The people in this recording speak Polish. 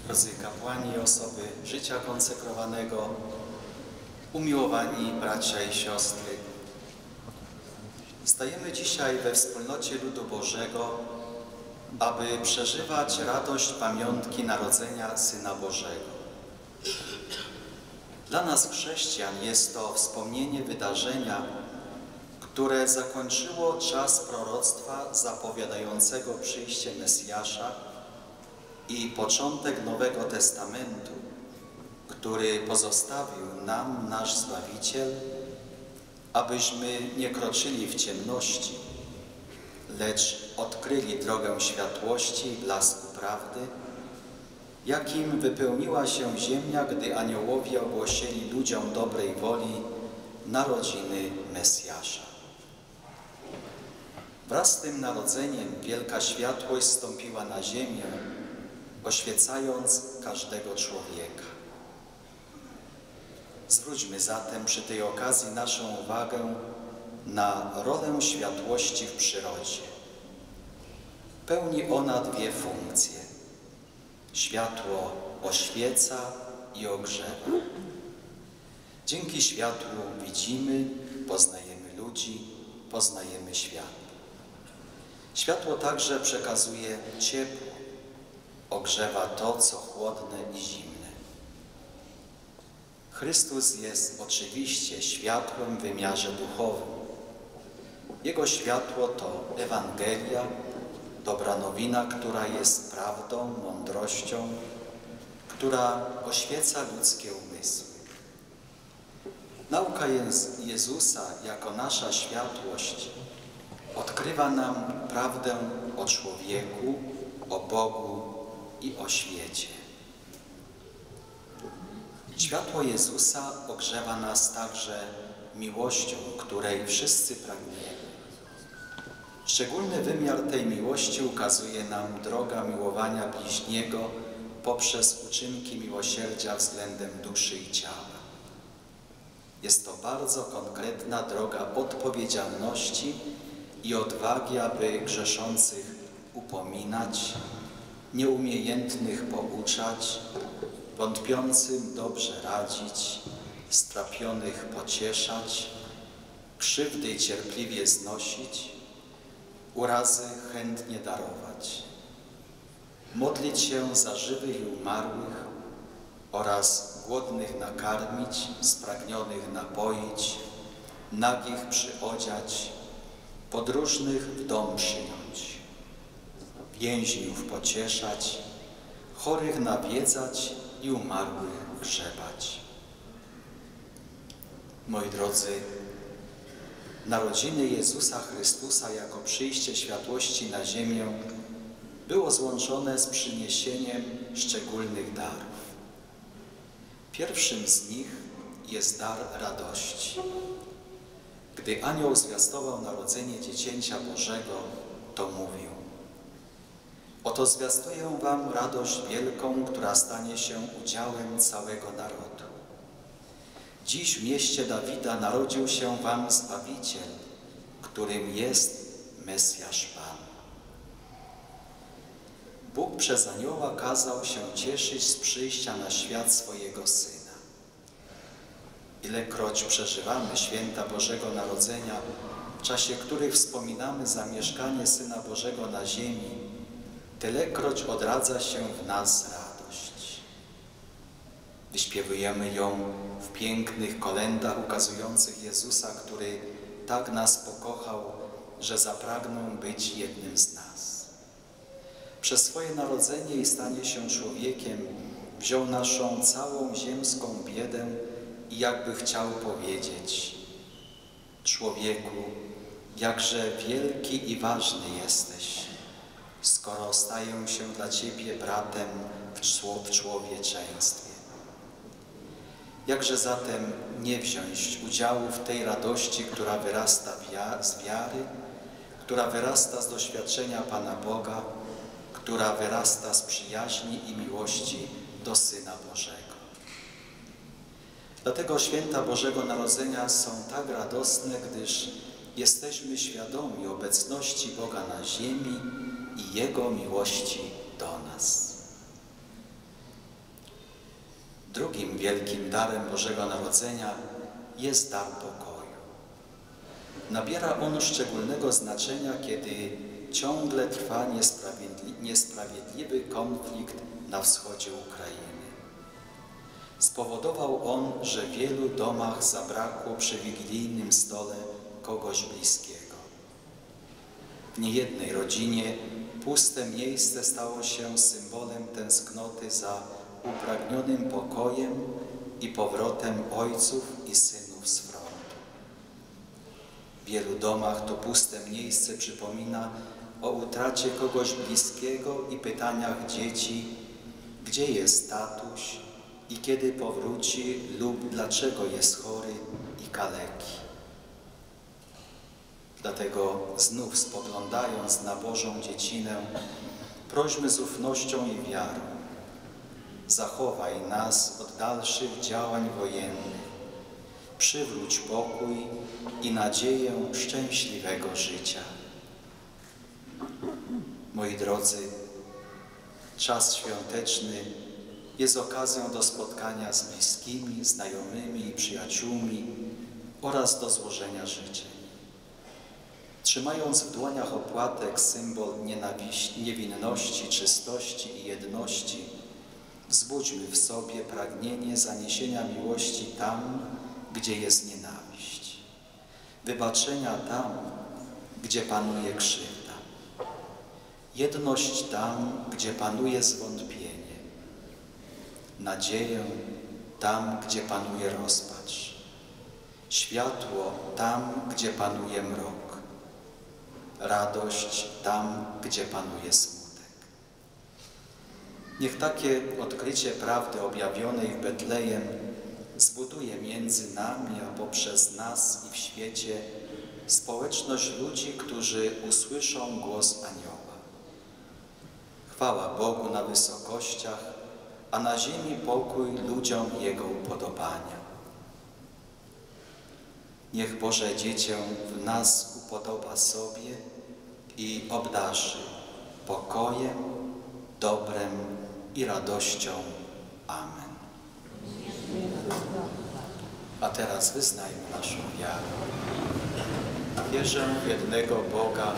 drodzy kapłani i osoby życia konsekrowanego, umiłowani bracia i siostry. Stajemy dzisiaj we wspólnocie ludu Bożego, aby przeżywać radość pamiątki narodzenia Syna Bożego. Dla nas chrześcijan jest to wspomnienie wydarzenia, które zakończyło czas proroctwa zapowiadającego przyjście Mesjasza i początek Nowego Testamentu, który pozostawił nam nasz Zbawiciel, abyśmy nie kroczyli w ciemności, lecz odkryli drogę światłości i blasku prawdy, jakim wypełniła się ziemia, gdy aniołowie ogłosili ludziom dobrej woli narodziny Mesjasza. Wraz z tym narodzeniem wielka światłość zstąpiła na ziemię, oświecając każdego człowieka. Zwróćmy zatem przy tej okazji naszą uwagę na rolę światłości w przyrodzie. Pełni ona dwie funkcje. Światło oświeca i ogrzewa. Dzięki światłu widzimy, poznajemy ludzi, poznajemy świat. Światło także przekazuje ciepło, ogrzewa to, co chłodne i zimne. Chrystus jest oczywiście światłem w wymiarze duchowym. Jego światło to Ewangelia, dobra nowina, która jest prawdą, mądrością, która oświeca ludzkie umysły. Nauka Jezusa jako nasza światłość odkrywa nam prawdę o człowieku, o Bogu i o świecie. Światło Jezusa ogrzewa nas także miłością, której wszyscy pragniemy. Szczególny wymiar tej miłości ukazuje nam droga miłowania bliźniego poprzez uczynki miłosierdzia względem duszy i ciała. Jest to bardzo konkretna droga odpowiedzialności i odwagi, aby grzeszących upominać, nieumiejętnych pouczać, wątpiącym dobrze radzić, strapionych pocieszać, krzywdy cierpliwie znosić, urazy chętnie darować, modlić się za żywych i umarłych oraz głodnych nakarmić, spragnionych napoić, nagich przyodziać, podróżnych w dom przyjąć, więźniów pocieszać, chorych nawiedzać i umarłych grzebać. Moi drodzy, narodziny Jezusa Chrystusa jako przyjście światłości na ziemię było złączone z przyniesieniem szczególnych darów. Pierwszym z nich jest dar radości. Gdy anioł zwiastował narodzenie Dziecięcia Bożego, to mówił: oto zwiastuję wam radość wielką, która stanie się udziałem całego narodu. Dziś w mieście Dawida narodził się wam Zbawiciel, którym jest Mesjasz Pan. Bóg przez anioła kazał się cieszyć z przyjścia na świat swojego Syna. Ilekroć przeżywamy święta Bożego Narodzenia, w czasie których wspominamy zamieszkanie Syna Bożego na ziemi, tylekroć odradza się w nas radość. Wyśpiewujemy ją w pięknych kolędach ukazujących Jezusa, który tak nas pokochał, że zapragnął być jednym z nas. Przez swoje narodzenie i stanie się człowiekiem wziął naszą całą ziemską biedę i jakby chciał powiedzieć: człowieku, jakże wielki i ważny jesteś, skoro staję się dla Ciebie bratem w człowieczeństwie. Jakże zatem nie wziąć udziału w tej radości, która wyrasta z wiary, która wyrasta z doświadczenia Pana Boga, która wyrasta z przyjaźni i miłości do Syna Bożego. Dlatego święta Bożego Narodzenia są tak radosne, gdyż jesteśmy świadomi obecności Boga na ziemi i Jego miłości do nas. Drugim wielkim darem Bożego Narodzenia jest dar pokoju. Nabiera on szczególnego znaczenia, kiedy ciągle trwa niesprawiedliwy konflikt na wschodzie Ukrainy. Spowodował on, że w wielu domach zabrakło przy wigilijnym stole kogoś bliskiego. W niejednej rodzinie puste miejsce stało się symbolem tęsknoty za upragnionym pokojem i powrotem ojców i synów z frontu. W wielu domach to puste miejsce przypomina o utracie kogoś bliskiego i pytaniach dzieci, gdzie jest tatuś i kiedy powróci lub dlaczego jest chory i kaleki. Dlatego znów spoglądając na Bożą dziecinę, prośmy z ufnością i wiarą: zachowaj nas od dalszych działań wojennych, przywróć pokój i nadzieję szczęśliwego życia. Moi drodzy, czas świąteczny jest okazją do spotkania z bliskimi, znajomymi i przyjaciółmi oraz do złożenia życzeń. Trzymając w dłoniach opłatek, symbol niewinności, czystości i jedności, wzbudźmy w sobie pragnienie zaniesienia miłości tam, gdzie jest nienawiść, wybaczenia tam, gdzie panuje krzywda, jedność tam, gdzie panuje zwątpienie, nadzieję tam, gdzie panuje rozpacz, światło tam, gdzie panuje mrok, radość tam, gdzie panuje smutek. Niech takie odkrycie prawdy objawionej w Betlejem zbuduje między nami, a poprzez nas i w świecie społeczność ludzi, którzy usłyszą głos anioła. Chwała Bogu na wysokościach, a na ziemi pokój ludziom Jego upodobania. Niech Boże Dziecię w nas upodoba sobie i obdarzy pokojem, dobrem i radością. Amen. A teraz wyznajmy naszą wiarę. Wierzę w jednego Boga,